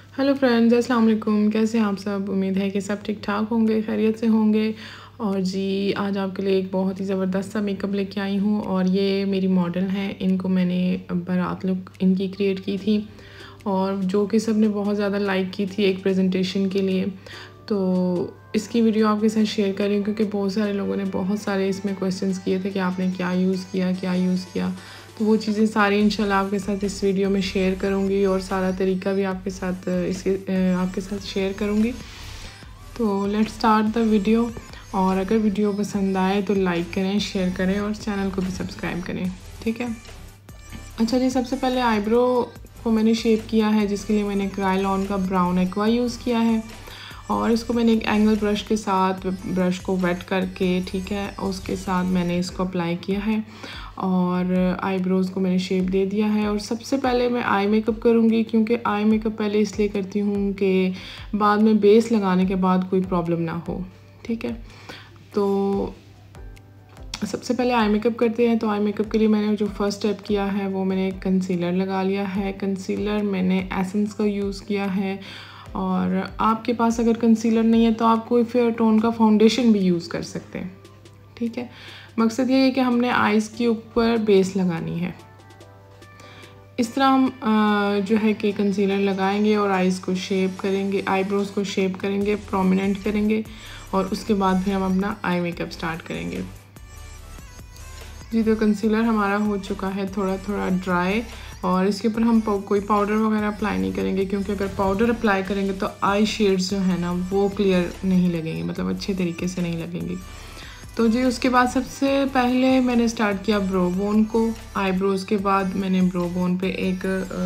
Hello friends, अस्सलाम वालेकुम। कैसे हैं आप सब? उम्मीद है कि सब ठीक ठाक होंगे, खैरियत से होंगे। और जी, आज आपके लिए एक बहुत ही ज़बरदस्त सा मेकअप लेके आई हूँ। और ये मेरी मॉडल हैं, इनको मैंने बारात लुक इनकी क्रिएट की थी और जो कि सब ने बहुत ज़्यादा लाइक की थी एक प्रेजेंटेशन के लिए। तो इसकी वीडियो आपके साथ शेयर कर रही हूँ क्योंकि बहुत सारे लोगों ने बहुत सारे इसमें क्वेश्चंस किए थे कि आपने क्या यूज़ किया। तो वो चीज़ें सारी इंशाल्लाह आपके साथ इस वीडियो में शेयर करूँगी और सारा तरीका भी आपके साथ आपके साथ शेयर करूँगी। तो लेट्स स्टार्ट द वीडियो। और अगर वीडियो पसंद आए तो लाइक करें, शेयर करें और चैनल को भी सब्सक्राइब करें, ठीक है। अच्छा जी, सबसे पहले आईब्रो को मैंने शेप किया है, जिसके लिए मैंने क्रायोलॉन का ब्राउन एक्वा यूज़ किया है। और इसको मैंने एक एंगल ब्रश के साथ ब्रश को वेट करके, ठीक है, उसके साथ मैंने इसको अप्लाई किया है और आईब्रोज़ को मैंने शेप दे दिया है। और सबसे पहले मैं आई मेकअप करूँगी क्योंकि आई मेकअप पहले इसलिए करती हूँ कि बाद में बेस लगाने के बाद कोई प्रॉब्लम ना हो, ठीक है। तो सबसे पहले आई मेकअप करते हैं। तो आई मेकअप के लिए मैंने जो फर्स्ट स्टेप किया है वो मैंने कंसीलर लगा लिया है। कंसीलर मैंने एसेंस का यूज़ किया है। और आपके पास अगर कंसीलर नहीं है तो आप कोई फेयर टोन का फाउंडेशन भी यूज़ कर सकते हैं, ठीक है। मकसद ये है कि हमने आइज़ के ऊपर बेस लगानी है। इस तरह हम जो है कि कंसीलर लगाएंगे और आइज़ को शेप करेंगे, आईब्रोज़ को शेप करेंगे, प्रोमिनेंट करेंगे और उसके बाद फिर हम अपना आई मेकअप स्टार्ट करेंगे। जी, तो कंसीलर हमारा हो चुका है थोड़ा थोड़ा ड्राई और इसके ऊपर हम कोई पाउडर वगैरह अप्लाई नहीं करेंगे क्योंकि अगर पाउडर अप्लाई करेंगे तो आई शेड्स जो है ना वो क्लियर नहीं लगेंगे, मतलब अच्छे तरीके से नहीं लगेंगी। तो जी, उसके बाद सबसे पहले मैंने स्टार्ट किया ब्रो बोन को। आईब्रोज़ के बाद मैंने ब्रो बोन पे एक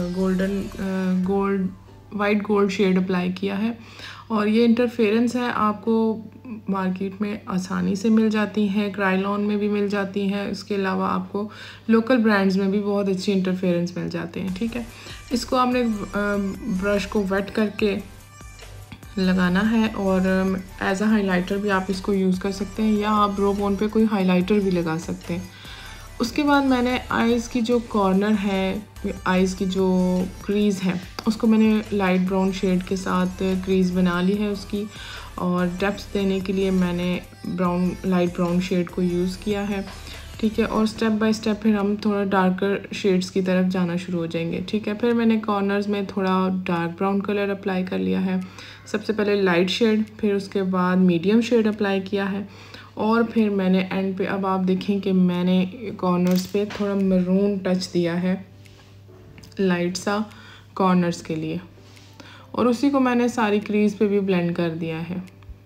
वाइट गोल्ड शेड अप्लाई किया है। और ये इंटरफेरेंस है, आपको मार्केट में आसानी से मिल जाती हैं, क्रायोलॉन में भी मिल जाती हैं। इसके अलावा आपको लोकल ब्रांड्स में भी बहुत अच्छी इंटरफेरेंस मिल जाते हैं, ठीक है। इसको आपने ब्रश को वेट करके लगाना है और एज अ हाइलाइटर भी आप इसको यूज़ कर सकते हैं या आप ब्रो बोन पे कोई हाइलाइटर भी लगा सकते हैं। उसके बाद मैंने आइज़ की जो कॉर्नर है, आइज़ की जो क्रीज़ है, उसको मैंने लाइट ब्राउन शेड के साथ क्रीज़ बना ली है उसकी। और डेप्थ देने के लिए मैंने लाइट ब्राउन शेड को यूज़ किया है, ठीक है। और स्टेप बाय स्टेप फिर हम थोड़ा डार्कर शेड्स की तरफ जाना शुरू हो जाएंगे, ठीक है। फिर मैंने कॉर्नर्स में थोड़ा डार्क ब्राउन कलर अप्लाई कर लिया है। सबसे पहले लाइट शेड, फिर उसके बाद मीडियम शेड अप्लाई किया है और फिर मैंने एंड पे, अब आप देखें कि मैंने कॉर्नर्स पे थोड़ा मरून टच दिया है लाइट सा कॉर्नर्स के लिए और उसी को मैंने सारी क्रीज पे भी ब्लेंड कर दिया है।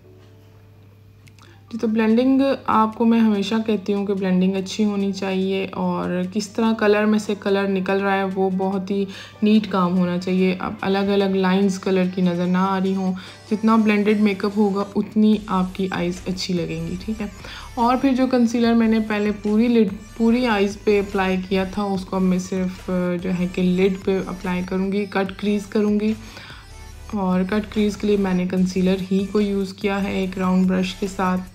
जी, तो ब्लेंडिंग आपको मैं हमेशा कहती हूँ कि ब्लेंडिंग अच्छी होनी चाहिए और किस तरह कलर में से कलर निकल रहा है वो बहुत ही नीट काम होना चाहिए। अब अलग अलग लाइंस कलर की नज़र ना आ रही हों। जितना ब्लेंडेड मेकअप होगा उतनी आपकी आइज़ अच्छी लगेंगी, ठीक है। और फिर जो कंसीलर मैंने पहले पूरी आइज़ पे अप्लाई किया था उसको अब मैं सिर्फ जो है कि लिड पे अप्लाई करूँगी, कट क्रीज़ करूँगी। और कट क्रीज़ के लिए मैंने कंसीलर ही को यूज़ किया है एक राउंड ब्रश के साथ।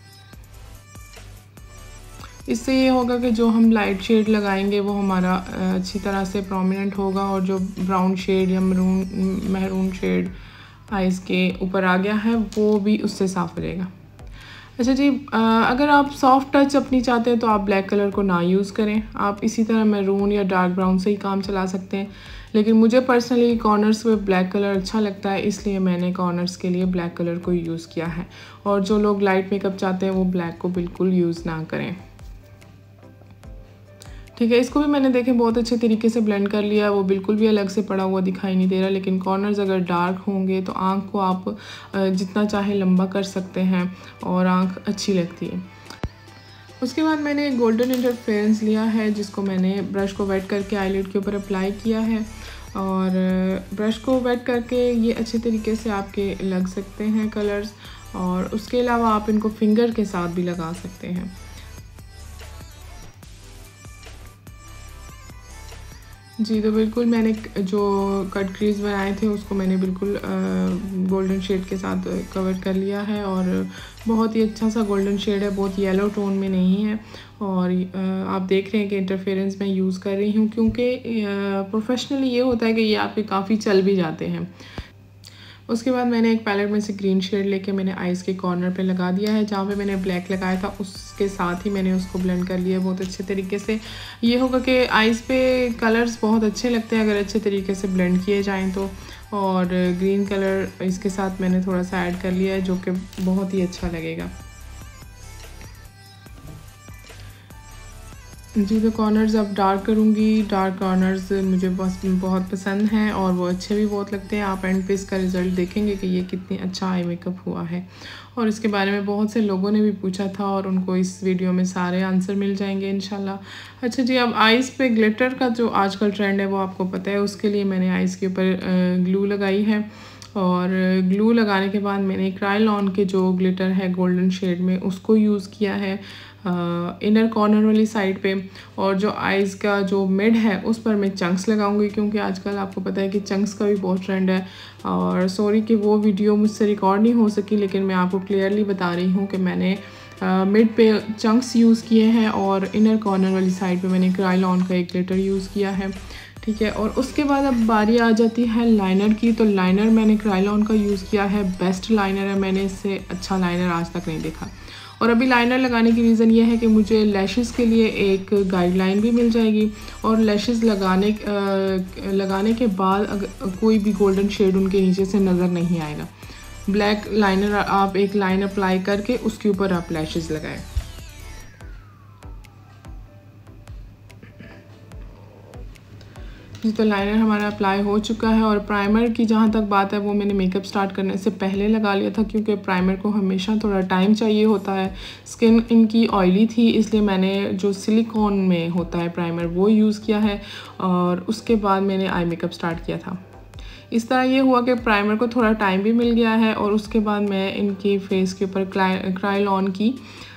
इससे ये होगा कि जो हम लाइट शेड लगाएंगे वो हमारा अच्छी तरह से प्रोमिनेंट होगा और जो ब्राउन शेड या महरून शेड आइज़ के ऊपर आ गया है वो भी उससे साफ हो जाएगा। अच्छा जी, अगर आप सॉफ्ट टच अपनी चाहते हैं तो आप ब्लैक कलर को ना यूज़ करें, आप इसी तरह मैरून या डार्क ब्राउन से ही काम चला सकते हैं। लेकिन मुझे पर्सनली कॉर्नर्स पे ब्लैक कलर अच्छा लगता है, इसलिए मैंने कॉर्नर्स के लिए ब्लैक कलर को यूज़ किया है। और जो लोग लाइट मेकअप चाहते हैं वो ब्लैक को बिल्कुल यूज़ ना करें, ठीक है। इसको भी मैंने देखें बहुत अच्छे तरीके से ब्लेंड कर लिया है, वो बिल्कुल भी अलग से पड़ा हुआ दिखाई नहीं दे रहा। लेकिन कॉर्नर्स अगर डार्क होंगे तो आँख को आप जितना चाहे लंबा कर सकते हैं और आँख अच्छी लगती है। उसके बाद मैंने एक गोल्डन इंटरफेरेंस लिया है जिसको मैंने ब्रश को वेट करके आईलिड के ऊपर अप्लाई किया है। और ब्रश को वेट करके ये अच्छे तरीके से आपके लग सकते हैं कलर्स। और उसके अलावा आप इनको फिंगर के साथ भी लगा सकते हैं। जी, तो बिल्कुल मैंने जो कट क्रीज बनाए थे उसको मैंने बिल्कुल गोल्डन शेड के साथ कवर कर लिया है और बहुत ही अच्छा सा गोल्डन शेड है, बहुत येलो टोन में नहीं है। और आप देख रहे हैं कि इंटरफेरेंस मैं यूज़ कर रही हूँ क्योंकि प्रोफेशनली ये होता है कि ये आपके काफ़ी चल भी जाते हैं। उसके बाद मैंने एक पैलेट में से ग्रीन शेड लेके मैंने आइज़ के कॉर्नर पे लगा दिया है। जहाँ पे मैंने ब्लैक लगाया था उसके साथ ही मैंने उसको ब्लेंड कर लिया बहुत अच्छे तरीके से। ये होगा कि आइज़ पे कलर्स बहुत अच्छे लगते हैं अगर अच्छे तरीके से ब्लेंड किए जाएँ तो। और ग्रीन कलर इसके साथ मैंने थोड़ा सा ऐड कर लिया है जो कि बहुत ही अच्छा लगेगा। जी, तो कॉर्नर्स अब डार्क करूँगी। डार्क कॉर्नर्स मुझे बहुत पसंद हैं और वो अच्छे भी बहुत लगते हैं। आप एंड पे इसका रिज़ल्ट देखेंगे कि ये कितनी अच्छा आई मेकअप हुआ है। और इसके बारे में बहुत से लोगों ने भी पूछा था और उनको इस वीडियो में सारे आंसर मिल जाएंगे इंशाल्लाह। अच्छा जी, अब आइज़ पे ग्लिटर का जो आजकल ट्रेंड है वो आपको पता है। उसके लिए मैंने आइज़ के ऊपर ग्लू लगाई है और ग्लू लगाने के बाद मैंने क्रायोलॉन के जो ग्लिटर है गोल्डन शेड में उसको यूज़ किया है इनर कॉर्नर वाली साइड पे। और जो आइज़ का जो मिड है उस पर मैं चंक्स लगाऊंगी क्योंकि आजकल आपको पता है कि चंक्स का भी बहुत ट्रेंड है। और सॉरी कि वो वीडियो मुझसे रिकॉर्ड नहीं हो सकी, लेकिन मैं आपको क्लियरली बता रही हूँ कि मैंने मिड पे चंक्स यूज़ किए हैं और इनर कॉर्नर वाली साइड पे मैंने क्रायोलॉन का एक ग्लिटर यूज़ किया है। ठीक है, और उसके बाद अब बारी आ जाती है लाइनर की। तो लाइनर मैंने क्रायोलॉन का यूज़ किया है, बेस्ट लाइनर है, मैंने इससे अच्छा लाइनर आज तक नहीं देखा। और अभी लाइनर लगाने की रीज़न ये है कि मुझे लैशेस के लिए एक गाइडलाइन भी मिल जाएगी और लैशेस लगाने के बाद अगर कोई भी गोल्डन शेड उनके नीचे से नज़र नहीं आएगा। ब्लैक लाइनर आप एक लाइन अप्लाई करके उसके ऊपर आप लैशेस लगाएं। तो लाइनर हमारा अप्लाई हो चुका है। और प्राइमर की जहाँ तक बात है वो मैंने मेकअप स्टार्ट करने से पहले लगा लिया था क्योंकि प्राइमर को हमेशा थोड़ा टाइम चाहिए होता है। स्किन इनकी ऑयली थी इसलिए मैंने जो सिलिकॉन में होता है प्राइमर वो यूज़ किया है और उसके बाद मैंने आई मेकअप स्टार्ट किया था। इस तरह ये हुआ कि प्राइमर को थोड़ा टाइम भी मिल गया है और उसके बाद मैं इनकी फेस के ऊपर क्रायोलॉन की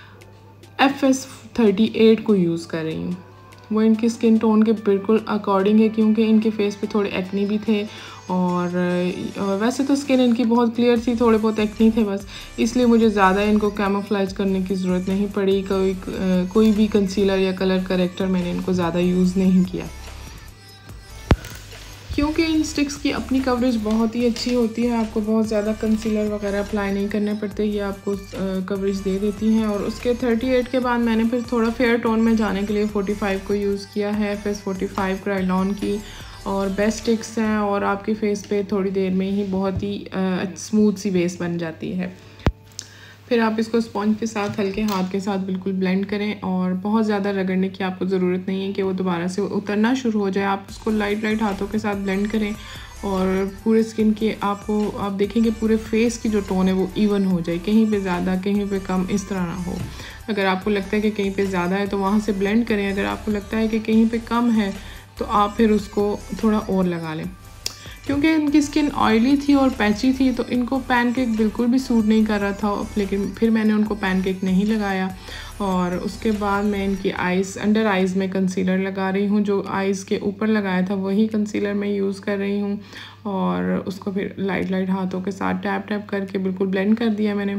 FS38 को यूज़ कर रही हूँ। वो इनकी स्किन टोन के बिल्कुल अकॉर्डिंग है क्योंकि इनके फेस पे थोड़े एक्नी भी थे और वैसे तो स्किन इनकी बहुत क्लियर थी, थोड़े बहुत एक्नी थे बस, इसलिए मुझे ज़्यादा इनको कैमोफ्लेज करने की ज़रूरत नहीं पड़ी। कोई भी कंसीलर या कलर करेक्टर मैंने इनको ज़्यादा यूज़ नहीं किया क्योंकि इन स्टिक्स की अपनी कवरेज बहुत ही अच्छी होती है। आपको बहुत ज़्यादा कंसीलर वगैरह अप्लाई नहीं करने पड़ते, ये आपको कवरेज दे देती हैं। और उसके 38 के बाद मैंने फिर थोड़ा फेयर टोन में जाने के लिए 45 को यूज़ किया है, FS45 क्रायोलॉन की। और बेस्ट स्टिक्स हैं और आपके फेस पे थोड़ी देर में ही बहुत ही स्मूथ सी बेस बन जाती है। फिर आप इसको स्पॉन्ज के साथ हल्के हाथ के साथ बिल्कुल ब्लेंड करें और बहुत ज़्यादा रगड़ने की आपको ज़रूरत नहीं है कि वो दोबारा से उतरना शुरू हो जाए। आप उसको लाइट हाथों के साथ ब्लेंड करें और पूरे स्किन के आप देखेंगे पूरे फेस की जो टोन है वो इवन हो जाए, कहीं पे ज़्यादा कहीं पे कम इस तरह ना हो। अगर आपको लगता है कि कहीं पे ज़्यादा है तो वहाँ से ब्लेंड करें, अगर आपको लगता है कि कहीं पे कम है तो आप फिर उसको थोड़ा और लगा लें। क्योंकि इनकी स्किन ऑयली थी और पैची थी तो इनको पैनकेक बिल्कुल भी सूट नहीं कर रहा था, लेकिन फिर मैंने उनको पैनकेक नहीं लगाया। और उसके बाद मैं इनकी अंडर आइज़ में कंसीलर लगा रही हूँ। जो आइज़ के ऊपर लगाया था वही कंसीलर मैं यूज़ कर रही हूँ और उसको फिर लाइट हाथों के साथ टैप करके बिल्कुल ब्लेंड कर दिया मैंने।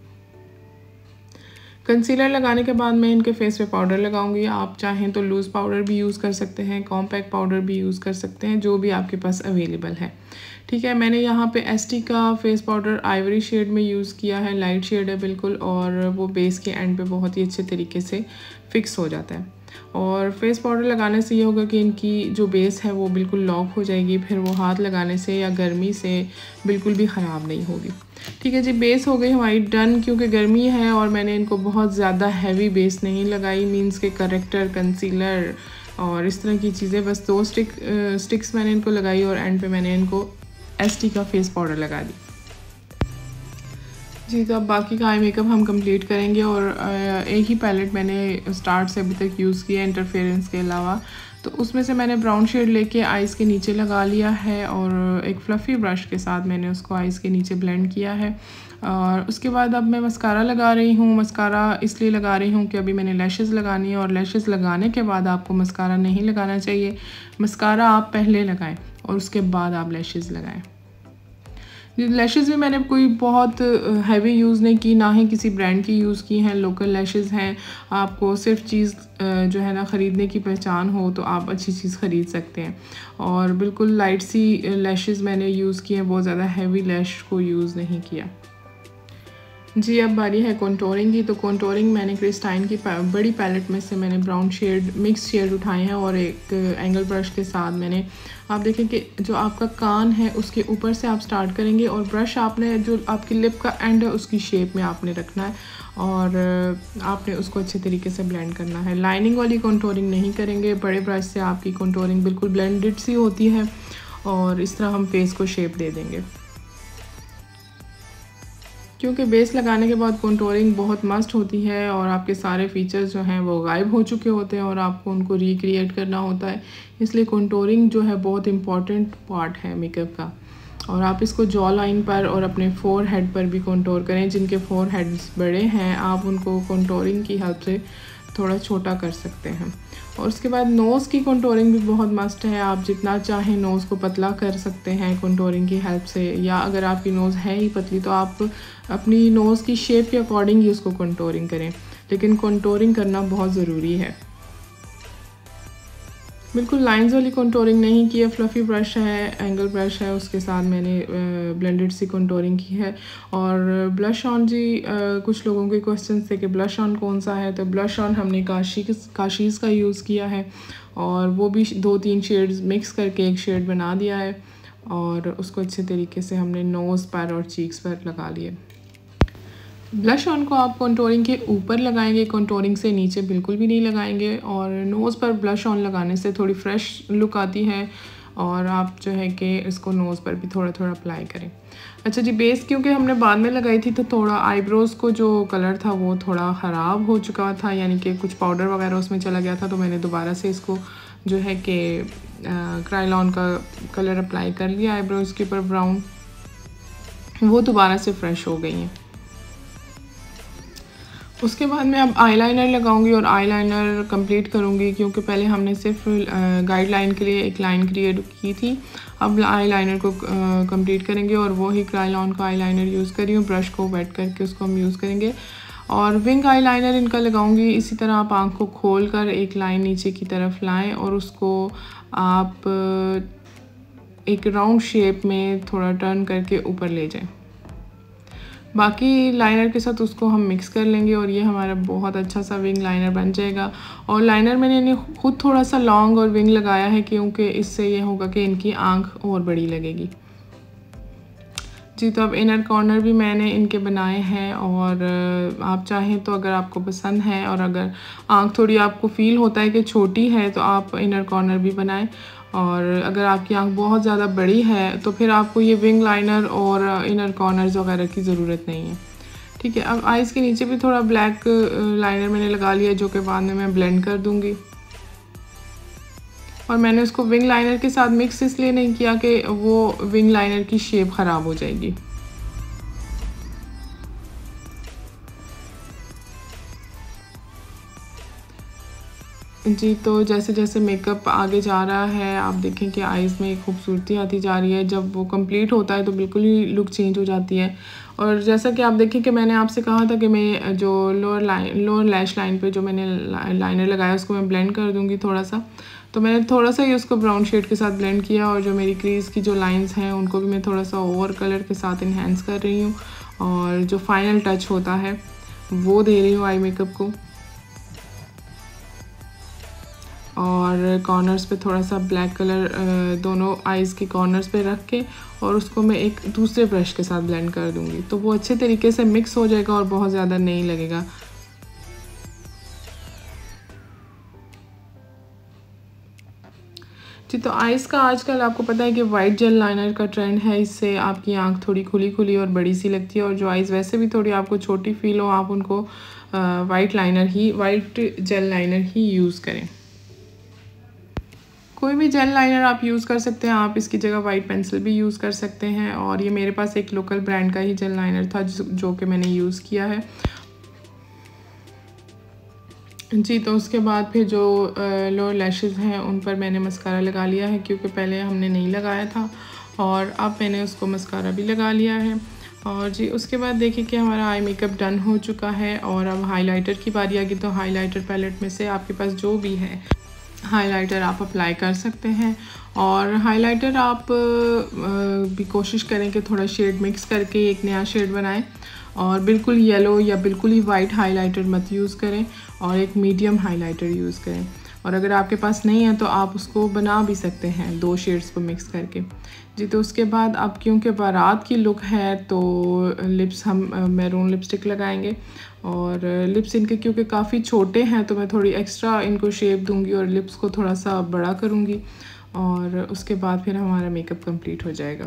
कंसीलर लगाने के बाद मैं इनके फेस पे पाउडर लगाऊंगी। आप चाहें तो लूज़ पाउडर भी यूज़ कर सकते हैं, कॉम्पैक्ट पाउडर भी यूज़ कर सकते हैं, जो भी आपके पास अवेलेबल है। ठीक है, मैंने यहाँ पे ST का फेस पाउडर आइवरी शेड में यूज़ किया है, लाइट शेड है बिल्कुल, और वो बेस के एंड पे बहुत ही अच्छे तरीके से फिक्स हो जाता है। और फेस पाउडर लगाने से ये होगा कि इनकी जो बेस है वो बिल्कुल लॉक हो जाएगी, फिर वो हाथ लगाने से या गर्मी से बिल्कुल भी ख़राब नहीं होगी। ठीक है जी, बेस हो गई हमारी डन। क्योंकि गर्मी है और मैंने इनको बहुत ज़्यादा हैवी बेस नहीं लगाई, मींस के करेक्टर, कंसीलर और इस तरह की चीज़ें, बस 2 स्टिक्स मैंने इनको लगाई और एंड पे मैंने इनको ST का फेस पाउडर लगा दी। जी, तो अब बाकी का आई मेकअप हम कंप्लीट करेंगे। और एक ही पैलेट मैंने स्टार्ट से अभी तक यूज़ किया इंटरफेरेंस के अलावा, तो उसमें से मैंने ब्राउन शेड लेके आइज़ के नीचे लगा लिया है और एक फ्लफ़ी ब्रश के साथ मैंने उसको आइज़ के नीचे ब्लेंड किया है। और उसके बाद अब मैं मस्कारा लगा रही हूँ। मस्कारा इसलिए लगा रही हूँ कि अभी मैंने लैशेस लगानी है और लैशेस लगाने के बाद आपको मस्कारा नहीं लगाना चाहिए। मस्कारा आप पहले लगाएं और उसके बाद आप लैशेस लगाएं। लैशेज़ भी मैंने कोई बहुत हैवी यूज़ नहीं की, ना ही किसी ब्रांड की यूज़ की हैं, लोकल लैशेज़ हैं। आपको सिर्फ चीज़ जो है ना ख़रीदने की पहचान हो तो आप अच्छी चीज़ ख़रीद सकते हैं। और बिल्कुल लाइट सी लैशेज़ मैंने यूज़ की हैं, बहुत ज़्यादा हैवी लैश को यूज़ नहीं किया। जी, अब बारी है कंटूरिंग की। तो कंटूरिंग मैंने क्रिस्टाइन की बड़ी पैलेट में से मैंने ब्राउन शेड, मिक्स शेड उठाए हैं और एक एंगल ब्रश के साथ मैंने, आप देखें कि जो आपका कान है उसके ऊपर से आप स्टार्ट करेंगे और ब्रश आपने जो आपकी लिप का एंड है उसकी शेप में आपने रखना है और आपने उसको अच्छे तरीके से ब्लेंड करना है। लाइनिंग वाली कंटूरिंग नहीं करेंगे, बड़े ब्रश से आपकी कंटूरिंग बिल्कुल ब्लेंडेड सी होती है और इस तरह हम फेस को शेप दे देंगे। क्योंकि बेस लगाने के बाद कंटूरिंग बहुत मस्ट होती है और आपके सारे फीचर्स जो हैं वो गायब हो चुके होते हैं और आपको उनको रिक्रिएट करना होता है। इसलिए कंटूरिंग जो है बहुत इम्पॉर्टेंट पार्ट है मेकअप का। और आप इसको जॉ लाइन पर और अपने फोर हेड पर भी कंटूर करें। जिनके फोर हेड्स बड़े हैं आप उनको कंटूरिंग की हेल्प से थोड़ा छोटा कर सकते हैं। और उसके बाद नोज़ की कंटूरिंग भी बहुत मस्ट है। आप जितना चाहें नोज़ को पतला कर सकते हैं कंटूरिंग की हेल्प से, या अगर आपकी नोज़ है ही पतली तो आप अपनी नोज़ की शेप के अकॉर्डिंग ही उसको कंटूरिंग करें, लेकिन कंटूरिंग करना बहुत ज़रूरी है। बिल्कुल लाइंस वाली कंटूरिंग नहीं की है, फ्लफ़ी ब्रश है, एंगल ब्रश है, उसके साथ मैंने ब्लेंडेड सी कंटूरिंग की है। और ब्लश ऑन जी, कुछ लोगों के क्वेश्चन थे कि ब्लश ऑन कौन सा है, तो ब्लश ऑन हमने काशीज़ का यूज़ किया है और वो भी 2-3 शेड्स मिक्स करके एक शेड बना दिया है और उसको अच्छे तरीके से हमने नोज़ पर और चीक्स पर लगा लिया। ब्लश ऑन को आप कंटूरिंग के ऊपर लगाएंगे, कंटूरिंग से नीचे बिल्कुल भी नहीं लगाएंगे। और नोज़ पर ब्लश ऑन लगाने से थोड़ी फ्रेश लुक आती है और आप जो है कि इसको नोज़ पर भी थोड़ा थोड़ा अप्लाई करें। अच्छा जी, बेस क्योंकि हमने बाद में लगाई थी तो थोड़ा आईब्रोज़ को जो कलर था वो थोड़ा ख़राब हो चुका था, यानी कि कुछ पाउडर वगैरह उसमें चला गया था, तो मैंने दोबारा से इसको जो है कि क्रायोन का कलर अप्लाई कर लिया आईब्रोज़ के ऊपर ब्राउन, वो दोबारा से फ़्रेश हो गई हैं। उसके बाद मैं अब आईलाइनर लगाऊंगी और आईलाइनर कंप्लीट करूंगी, क्योंकि पहले हमने सिर्फ गाइडलाइन के लिए एक लाइन क्रिएट की थी। अब आईलाइनर को कंप्लीट करेंगे और वो ही क्रायोन का आईलाइनर यूज़ कर रही हूँ, ब्रश को वेट करके उसको हम यूज़ करेंगे। और विंग आईलाइनर इनका लगाऊंगी। इसी तरह आप आँख को खोल कर एक लाइन नीचे की तरफ लाएँ और उसको आप एक राउंड शेप में थोड़ा टर्न करके ऊपर ले जाएँ। बाकी लाइनर के साथ उसको हम मिक्स कर लेंगे और ये हमारा बहुत अच्छा सा विंग लाइनर बन जाएगा। और लाइनर मैंने खुद थोड़ा सा लॉन्ग और विंग लगाया है, क्योंकि इससे ये होगा कि इनकी आंख और बड़ी लगेगी। जी, तो अब इनर कॉर्नर भी मैंने इनके बनाए हैं और आप चाहें तो अगर आपको पसंद है और अगर आंख थोड़ी आपको फ़ील होता है कि छोटी है तो आप इनर कॉर्नर भी बनाएं। और अगर आपकी आंख बहुत ज़्यादा बड़ी है तो फिर आपको ये विंग लाइनर और इनर कॉर्नर्स वगैरह की ज़रूरत नहीं है। ठीक है, अब आइज़ के नीचे भी थोड़ा ब्लैक लाइनर मैंने लगा लिया, जो कि बाद में मैं ब्लेंड कर दूँगी। और मैंने उसको विंग लाइनर के साथ मिक्स इसलिए नहीं किया कि वो विंग लाइनर की शेप ख़राब हो जाएगी। जी, तो जैसे जैसे मेकअप आगे जा रहा है आप देखें कि आइज़ में एक खूबसूरती आती जा रही है। जब वो कंप्लीट होता है तो बिल्कुल ही लुक चेंज हो जाती है। और जैसा कि आप देखें कि मैंने आपसे कहा था कि मैं जो लोअर लैश लाइन पे जो मैंने लाइनर लगाया उसको मैं ब्लेंड कर दूँगी थोड़ा सा। तो मैंने थोड़ा सा ही उसको ब्राउन शेड के साथ ब्लेंड किया और जो मेरी क्रीज़ की जो लाइन्स हैं उनको भी मैं थोड़ा सा और कलर के साथ इन्हेंस कर रही हूँ और जो फाइनल टच होता है वो दे रही हूँ आई मेकअप को। और कॉर्नर्स पे थोड़ा सा ब्लैक कलर दोनों आइज़ के कॉर्नर्स पे रख के और उसको मैं एक दूसरे ब्रश के साथ ब्लेंड कर दूँगी, तो वो अच्छे तरीके से मिक्स हो जाएगा और बहुत ज़्यादा नहीं लगेगा। जी, तो आइज़ का आजकल आपको पता है कि वाइट जेल लाइनर का ट्रेंड है। इससे आपकी आंख थोड़ी खुली खुली और बड़ी सी लगती है और जो आइज़ वैसे भी थोड़ी आपको छोटी फील हो आप उनको वाइट जेल लाइनर ही यूज़ करें। कोई भी जेल लाइनर आप यूज़ कर सकते हैं, आप इसकी जगह वाइट पेंसिल भी यूज़ कर सकते हैं। और ये मेरे पास एक लोकल ब्रांड का ही जेल लाइनर था जो कि मैंने यूज़ किया है। जी, तो उसके बाद फिर जो लोअर लैशेज़ हैं उन पर मैंने मस्कारा लगा लिया है, क्योंकि पहले हमने नहीं लगाया था। और अब मैंने उसको मस्कारा भी लगा लिया है। और जी उसके बाद देखिए कि हमारा आई मेकअप डन हो चुका है और अब हाइलाइटर की बारी आ गई। तो हाइलाइटर पैलेट में से आपके पास जो भी है हाइलाइटर आप अप्लाई कर सकते हैं। और हाइलाइटर आप भी कोशिश करें कि थोड़ा शेड मिक्स करके एक नया शेड बनाएं और बिल्कुल येलो या बिल्कुल ही वाइट हाइलाइटर मत यूज़ करें और एक मीडियम हाइलाइटर यूज़ करें। और अगर आपके पास नहीं है तो आप उसको बना भी सकते हैं 2 शेड्स को मिक्स करके। जी तो उसके बाद अब क्योंकि बारात की लुक है तो लिप्स हम मैरून लिपस्टिक लगाएंगे। और लिप्स इनके क्योंकि काफ़ी छोटे हैं तो मैं थोड़ी एक्स्ट्रा इनको शेप दूंगी और लिप्स को थोड़ा सा बड़ा करूंगी और उसके बाद फिर हमारा मेकअप कंप्लीट हो जाएगा।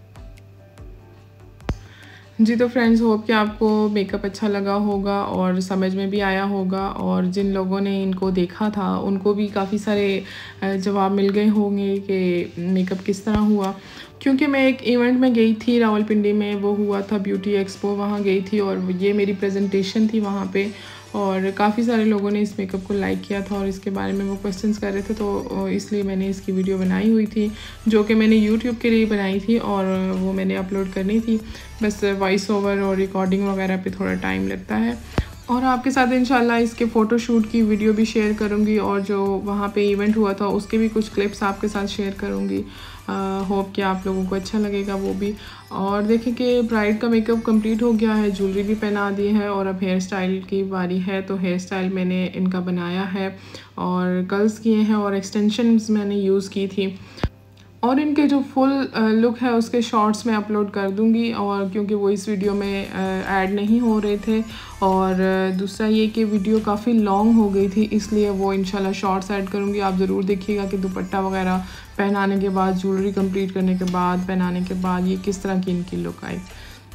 जी तो फ्रेंड्स होप कि आपको मेकअप अच्छा लगा होगा और समझ में भी आया होगा और जिन लोगों ने इनको देखा था उनको भी काफ़ी सारे जवाब मिल गए होंगे कि मेकअप किस तरह हुआ। क्योंकि मैं एक इवेंट में गई थी रावलपिंडी में, वो हुआ था ब्यूटी एक्सपो, वहाँ गई थी और ये मेरी प्रेजेंटेशन थी वहाँ पे और काफ़ी सारे लोगों ने इस मेकअप को लाइक किया था और इसके बारे में वो क्वेश्चंस कर रहे थे। तो इसलिए मैंने इसकी वीडियो बनाई हुई थी जो कि मैंने यूट्यूब के लिए बनाई थी और वो मैंने अपलोड करनी थी। बस वॉइस ओवर और रिकॉर्डिंग वगैरह पे थोड़ा टाइम लगता है। और आपके साथ इंशाल्लाह इसके फ़ोटोशूट की वीडियो भी शेयर करूँगी और जो वहाँ पे इवेंट हुआ था उसके भी कुछ क्लिप्स आपके साथ शेयर करूँगी। होप कि आप लोगों को अच्छा लगेगा वो भी। और देखें कि ब्राइड का मेकअप कंप्लीट हो गया है, ज्वेलरी भी पहना दी है और अब हेयर स्टाइल की बारी है। तो हेयर स्टाइल मैंने इनका बनाया है और कर्ल्स किए हैं और एक्सटेंशंस मैंने यूज़ की थी और इनके जो फुल लुक है उसके शॉर्ट्स मैं अपलोड कर दूंगी और क्योंकि वो इस वीडियो में ऐड नहीं हो रहे थे। और दूसरा ये कि वीडियो काफ़ी लॉन्ग हो गई थी इसलिए वो इंशाल्लाह शॉर्ट्स ऐड करूंगी। आप ज़रूर देखिएगा कि दुपट्टा वगैरह पहनाने के बाद, ज्वेलरी कंप्लीट करने के बाद, पहनाने के बाद ये किस तरह की इनकी लुक आई।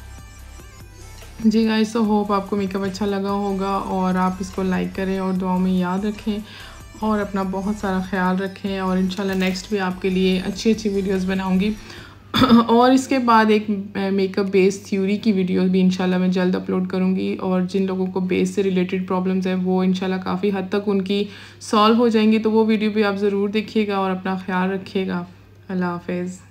जी गाइस तो होप आपको मेकअप अच्छा लगा होगा और आप इसको लाइक करें और दुआओं में याद रखें और अपना बहुत सारा ख्याल रखें और इंशाल्लाह नेक्स्ट भी आपके लिए अच्छी अच्छी वीडियोस बनाऊंगी। और इसके बाद एक मेकअप बेस थ्योरी की वीडियो भी इंशाल्लाह मैं जल्द अपलोड करूंगी और जिन लोगों को बेस से रिलेटेड प्रॉब्लम्स हैं वो इंशाल्लाह काफ़ी हद तक उनकी सॉल्व हो जाएंगी। तो वो वीडियो भी आप ज़रूर देखिएगा और अपना ख्याल रखिएगा। अल्लाह हाफ़िज़।